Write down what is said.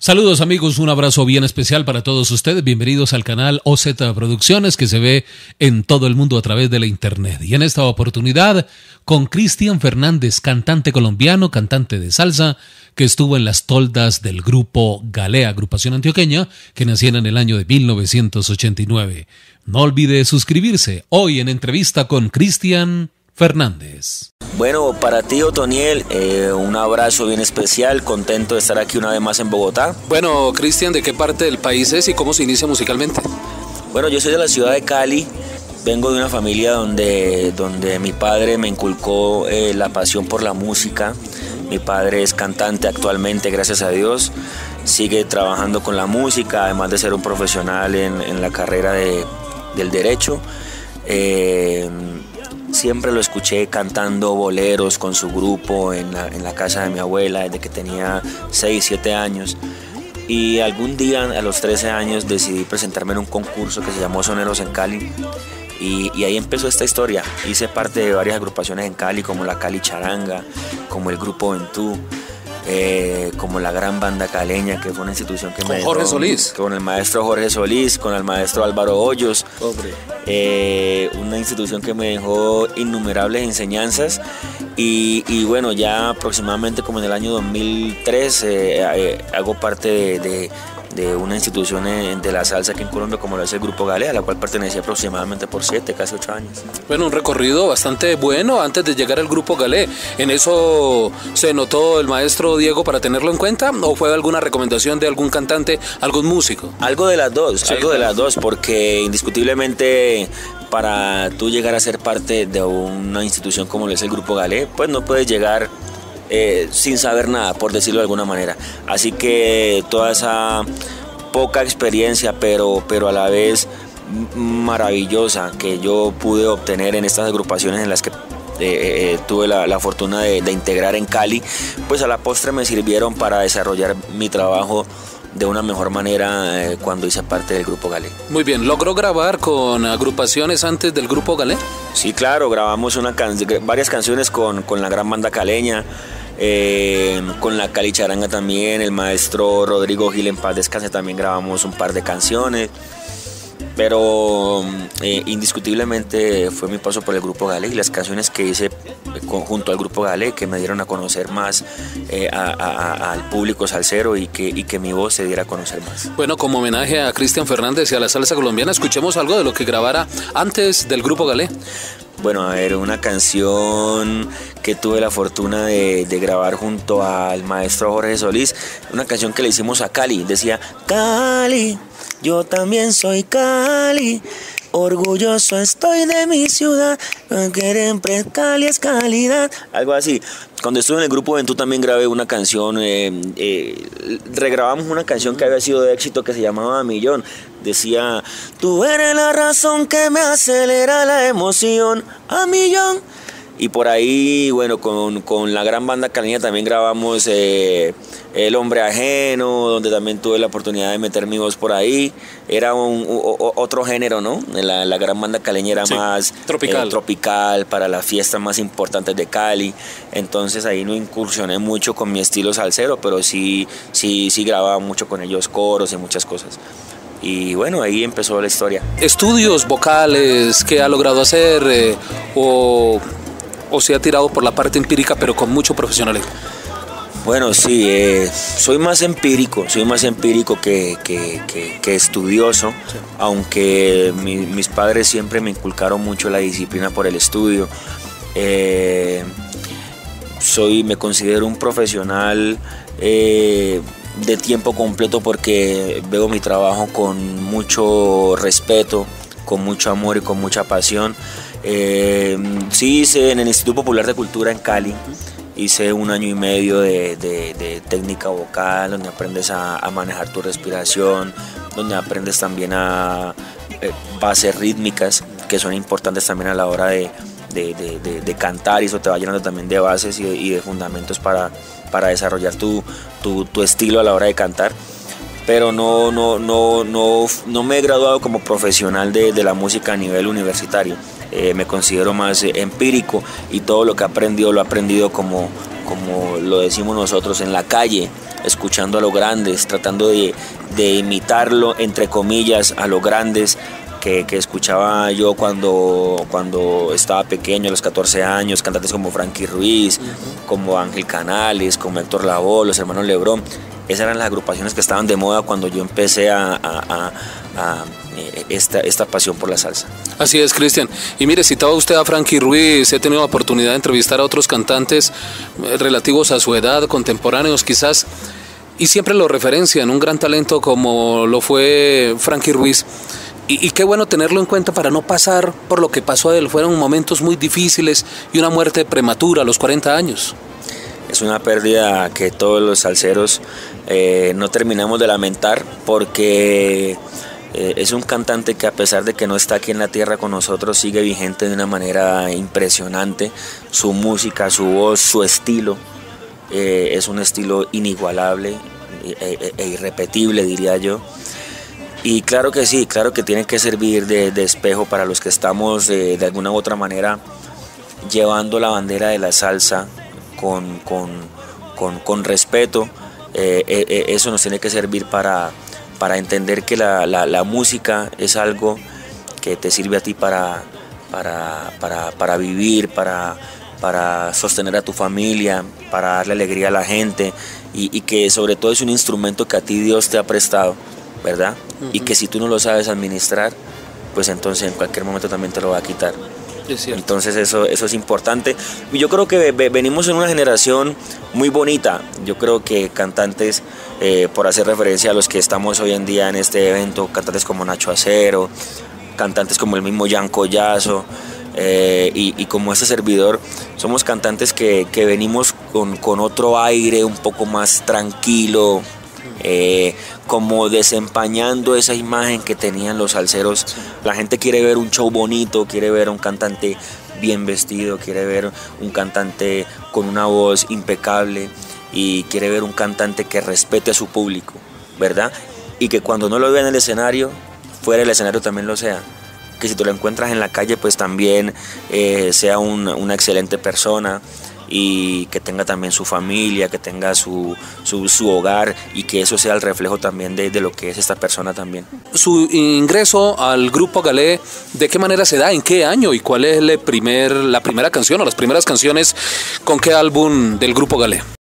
Saludos amigos, un abrazo bien especial para todos ustedes. Bienvenidos al canal OZ Producciones, que se ve en todo el mundo a través de la internet. Y en esta oportunidad con Cristian Fernández, cantante colombiano, cantante de salsa, que estuvo en las toldas del grupo Galé, agrupación antioqueña, que naciera en el año de 1989. No olvide suscribirse. Hoy en entrevista con Cristian Fernández. Bueno, para ti, Otoniel, un abrazo bien especial, contento de estar aquí una vez más en Bogotá. Bueno, Cristian, ¿de qué parte del país es y cómo se inicia musicalmente? Bueno, yo soy de la ciudad de Cali, vengo de una familia donde mi padre me inculcó la pasión por la música. Mi padre es cantante actualmente, gracias a Dios, sigue trabajando con la música, además de ser un profesional en la carrera del derecho. Siempre lo escuché cantando boleros con su grupo en la casa de mi abuela desde que tenía 6, 7 años. Y algún día, a los 13 años, decidí presentarme en un concurso que se llamó Soneros en Cali. Y ahí empezó esta historia. Hice parte de varias agrupaciones en Cali, como la Cali Charanga, como el Grupo Ventú, como la Gran Banda Caleña, que fue una institución que me dejó, Jorge Solís, con el maestro Jorge Solís, con el maestro Álvaro Hoyos, una institución que me dejó innumerables enseñanzas. Y bueno, ya aproximadamente como en el año 2003 hago parte de una institución de la salsa aquí en Colombia, como lo es el Grupo Galé, a la cual pertenecía aproximadamente por 7, casi 8 años. Bueno, un recorrido bastante bueno antes de llegar al Grupo Galé. ¿En eso se notó el maestro Diego para tenerlo en cuenta o fue alguna recomendación de algún cantante, algún músico? Algo de las dos, sí, algo de las dos, porque indiscutiblemente para tú llegar a ser parte de una institución como lo es el Grupo Galé, pues no puedes llegar sin saber nada, por decirlo de alguna manera. Así que toda esa poca experiencia, pero a la vez maravillosa que yo pude obtener en estas agrupaciones en las que tuve la fortuna de integrar en Cali, pues a la postre me sirvieron para desarrollar mi trabajo de una mejor manera cuando hice parte del Grupo Galé. Muy bien, ¿logró grabar con agrupaciones antes del Grupo Galé? Sí, claro, grabamos varias canciones con la Gran Banda Caleña, con la Cali Charanga también, el maestro Rodrigo Gil, en paz descanse, también grabamos un par de canciones. Pero indiscutiblemente fue mi paso por el Grupo Galé y las canciones que hice junto al Grupo Galé que me dieron a conocer más al público salsero y que mi voz se diera a conocer más. Bueno, como homenaje a Cristian Fernández y a la salsa colombiana, escuchemos algo de lo que grabara antes del Grupo Galé. Bueno, a ver, una canción que tuve la fortuna de grabar junto al maestro Jorge Solís, una canción que le hicimos a Cali, decía: Cali, yo también soy Cali, orgulloso estoy de mi ciudad, siempre Cali es calidad. Algo así. Cuando estuve en el Grupo Ventú también grabé una canción, regrabamos una canción que había sido de éxito que se llamaba Millón. Decía: tú eres la razón que me acelera la emoción, a millón. Y por ahí, bueno, con la Gran Banda Caleña también grabamos El Hombre Ajeno, donde también tuve la oportunidad de meter mi voz por ahí. Era otro género, ¿no? La Gran Banda Caleña era más tropical para las fiestas más importantes de Cali. Entonces ahí no incursioné mucho con mi estilo salsero, pero sí grababa mucho con ellos coros y muchas cosas. Y bueno, ahí empezó la historia. ¿Estudios vocales que ha logrado hacer o se ha tirado por la parte empírica pero con mucho profesionalismo? Bueno, sí, soy más empírico que estudioso, sí. Aunque mis padres siempre me inculcaron mucho la disciplina por el estudio. Me considero un profesional de tiempo completo porque veo mi trabajo con mucho respeto, con mucho amor y con mucha pasión. Sí hice en el Instituto Popular de Cultura en Cali, hice 1 año y medio de técnica vocal, donde aprendes a manejar tu respiración, donde aprendes también a bases rítmicas, que son importantes también a la hora de cantar, y eso te va llenando también de bases y de fundamentos para desarrollar tu estilo a la hora de cantar. Pero no me he graduado como profesional de la música a nivel universitario. Me considero más empírico y todo lo que he aprendido lo he aprendido como lo decimos nosotros en la calle, escuchando a los grandes, tratando de imitarlo, entre comillas, a los grandes que escuchaba yo cuando estaba pequeño, a los 14 años, cantantes como Frankie Ruiz, como Ángel Canales, como Héctor Lavoe, los hermanos Lebrón. Esas eran las agrupaciones que estaban de moda cuando yo empecé esta pasión por la salsa. Así es, Cristian. Y mire, citaba usted a Frankie Ruiz, he tenido la oportunidad de entrevistar a otros cantantes relativos a su edad, contemporáneos quizás, y siempre lo referencian, un gran talento como lo fue Frankie Ruiz. Y qué bueno tenerlo en cuenta para no pasar por lo que pasó a él. Fueron momentos muy difíciles y una muerte prematura a los 40 años. Es una pérdida que todos los salseros no terminamos de lamentar, porque es un cantante que, a pesar de que no está aquí en la tierra con nosotros, sigue vigente de una manera impresionante. Su música, su voz, su estilo es un estilo inigualable e irrepetible, diría yo. Y claro que sí, claro que tiene que servir de espejo para los que estamos de alguna u otra manera llevando la bandera de la salsa con respeto. Eso nos tiene que servir para entender que la música es algo que te sirve a ti para vivir, para sostener a tu familia, para darle alegría a la gente, y que sobre todo es un instrumento que a ti Dios te ha prestado, ¿verdad? Y que si tú no lo sabes administrar, pues entonces en cualquier momento también te lo va a quitar. Entonces eso es importante. Y yo creo que venimos en una generación muy bonita. Yo creo que cantantes, por hacer referencia a los que estamos hoy en día en este evento, cantantes como Nacho Acero, cantantes como el mismo Jan Collazo, y como este servidor, somos cantantes que venimos con otro aire un poco más tranquilo, como desempañando esa imagen que tenían los salseros. La gente quiere ver un show bonito, quiere ver a un cantante bien vestido, quiere ver un cantante con una voz impecable, y quiere ver un cantante que respete a su público, ¿verdad? Y que cuando no lo vea en el escenario, fuera del escenario también lo sea. Que si te lo encuentras en la calle, pues también sea una excelente persona, y que tenga también su familia, que tenga su hogar, y que eso sea el reflejo también de lo que es esta persona también. Su ingreso al Grupo Galé, ¿de qué manera se da? ¿En qué año? ¿Y cuál es la primera canción o las primeras canciones con qué álbum del Grupo Galé?